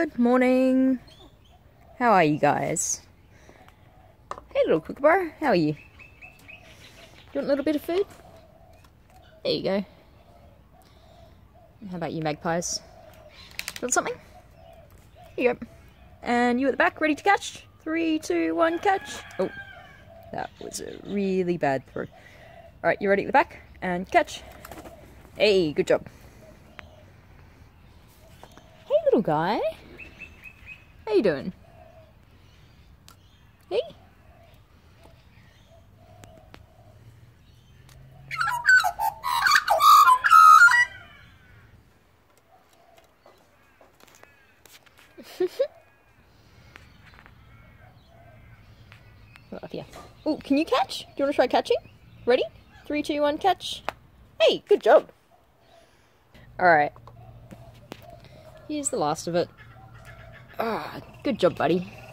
Good morning. How are you guys? Hey little Kookaburra, how are you? Do you want a little bit of food? There you go. How about you magpies? Want something? Here you go. And you at the back, ready to catch? 3, 2, 1, catch. Oh, that was a really bad throw. Alright, you ready at the back? And catch. Hey, good job. Hey little guy. How you doing? Hey? Up here. Oh, can you catch? Do you want to try catching? Ready? 3, 2, 1, catch. Hey, good job. Alright. Here's the last of it. Ah, good job, buddy.